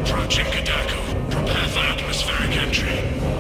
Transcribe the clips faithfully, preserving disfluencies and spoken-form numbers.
Approaching Kadaku. Prepare for atmospheric entry.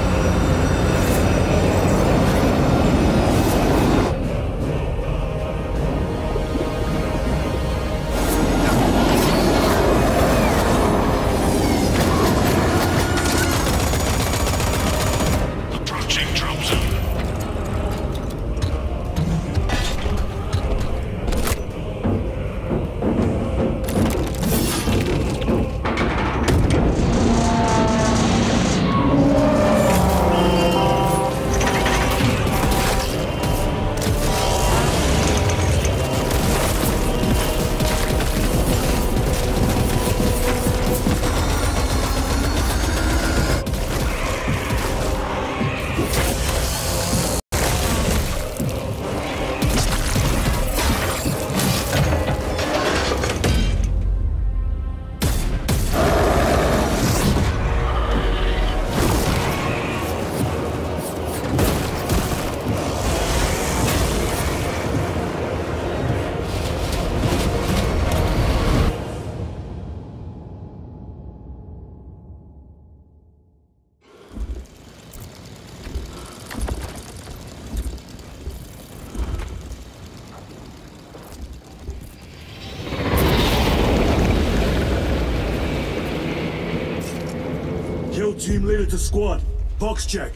Team leader to squad. Box check.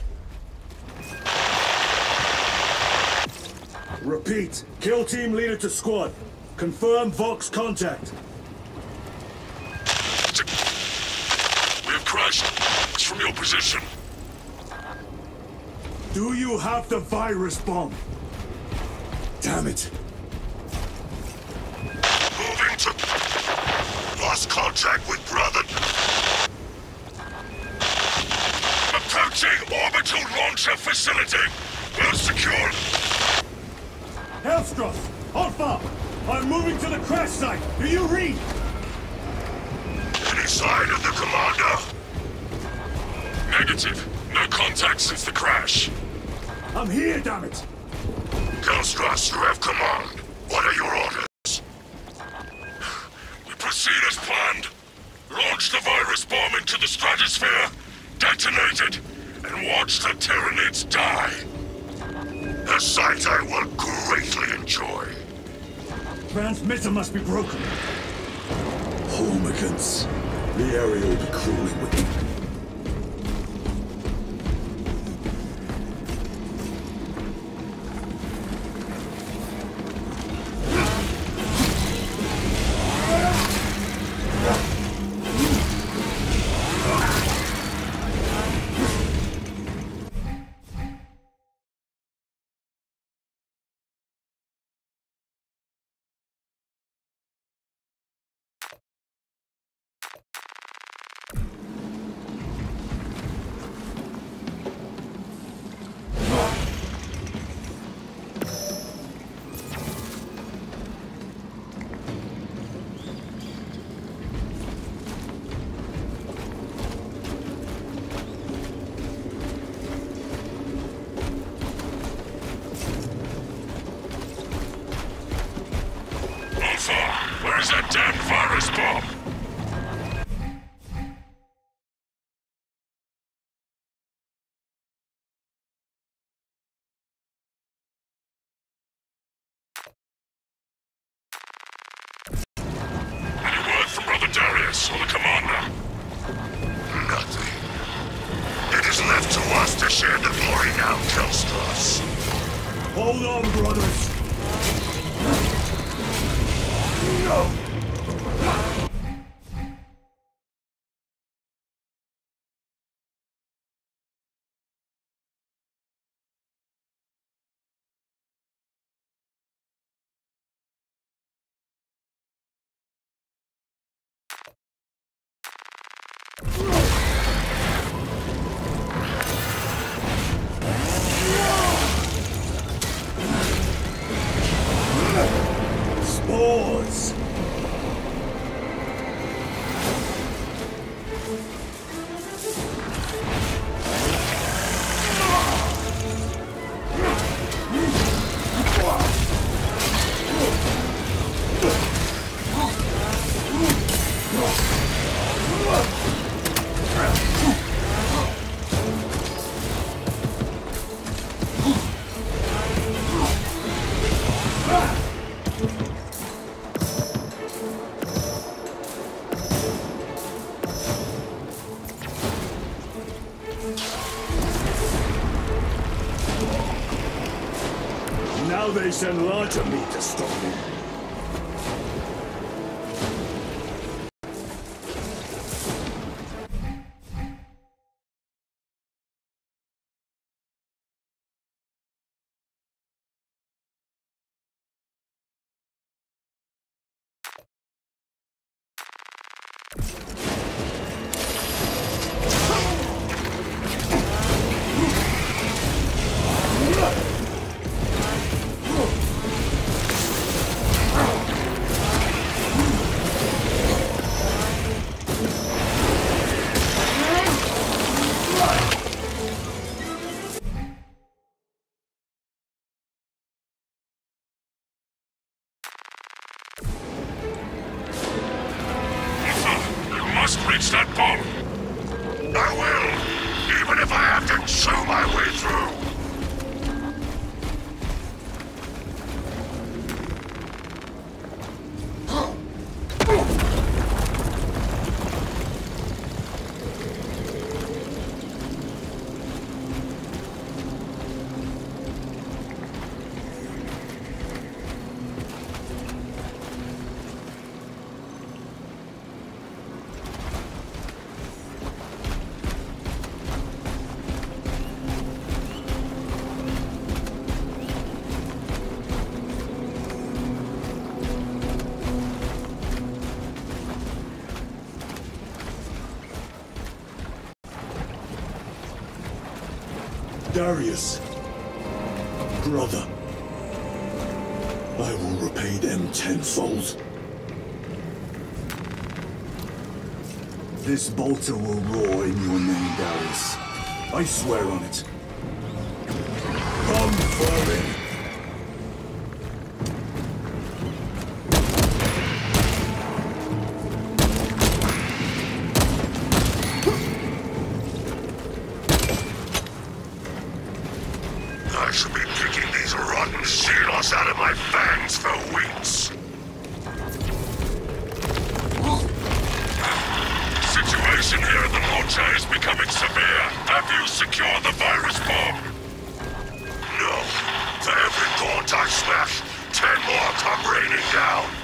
Repeat. Kill team leader to squad. Confirm Vox contact. We have crashed. It's from your position. Do you have the virus bomb? Damn it. Moving to... Lost contact with brother. Approaching orbital launcher facility. Well secured. Hellstrom! Alpha! I'm moving to the crash site! Do you read? Any sign of the commander? Negative. No contact since the crash. I'm here, damn it! Hellstrom, you have command. What are your orders? We proceed as planned. Launch the virus bomb into the stratosphere. Detonate it, and watch the Tyranids die. A sight I will greatly enjoy. Transmitter must be broken. Homicans. The area will be crawling with them. Where is that damn virus bomb? Any word from Brother Darius or the commander? Nothing. It is left to us to share the glory now, Kelstros. Hold on, brothers. No! Now they send larger meat to stop me. Reach that bomb! I will! Even if I have to chew my way through! Darius, brother, I will repay them tenfold. This bolter will roar in your name, Darius. I swear on it. Come, Furlin. I should be picking these rotten Xenos out of my fangs for weeks. Situation here at the Mocha is becoming severe. Have you secured the virus bomb? No. For every gaunt I smash, ten more come raining down.